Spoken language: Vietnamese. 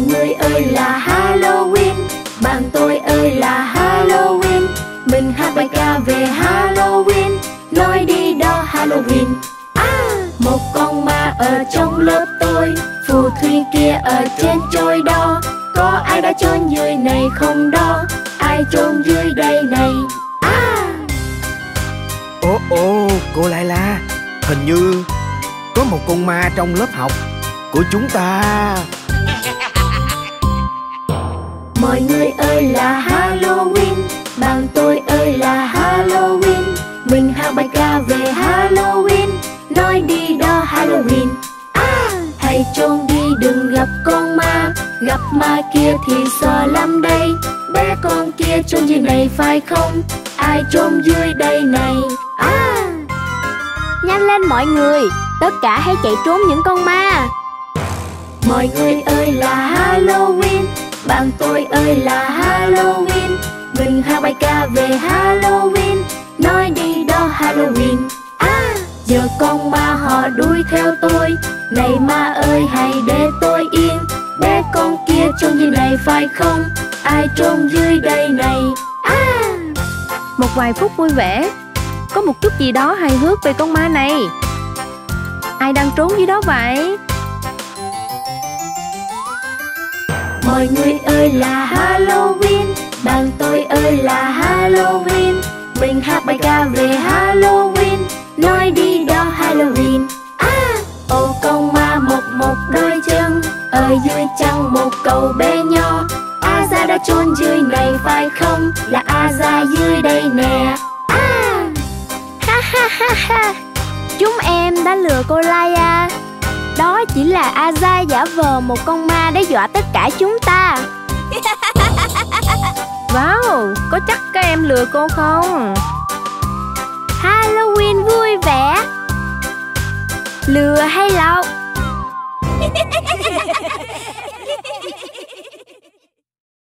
người ơi là Halloween, bạn tôi ơi là Halloween. Mình hát bài ca về Halloween, nói đi đó Halloween. Một con ma ở trong lớp tôi, phù thủy kia ở trên trôi đo. Có ai đã chôn dưới này không đó? Ai chôn dưới đây này? Ồ, cô Layla, hình như có một con ma trong lớp học của chúng ta. Mọi người ơi là Halloween, bạn tôi ơi là Halloween. Mình hát bài ca về Halloween, nói đi đó Halloween. Hãy trốn đi đừng gặp con ma, gặp ma kia thì sợ lắm đây. Bé con kia trốn dưới này phải không? Ai trốn dưới đây này? Nhanh lên mọi người, tất cả hãy chạy trốn những con ma. Mọi người ơi là Halloween, bạn tôi ơi là Halloween. Mình hát bài ca về Halloween, nói đi đó Halloween. Giờ con ma họ đuổi theo tôi, này ma ơi hãy để tôi yên. Bé con kia trốn dưới này phải không? Ai trốn dưới đây này? Một vài phút vui vẻ, có một chút gì đó hài hước về con ma này. Ai đang trốn dưới đó vậy? Mọi người ơi là Halloween, bạn tôi ơi là Halloween. Mình hát bài ca về Halloween, nói đi đó Halloween. Ô con ma một đôi chân, ở dưới chân một cậu bé nhỏ. Aza đã trốn dưới này phải không? Là Aza dưới đây nè. Ha, chúng em đã lừa cô Laia. Đó chỉ là Aza giả vờ một con ma để dọa tất cả chúng ta. Wow, có chắc các em lừa cô không? Halloween vui vẻ. Lừa hay lọc?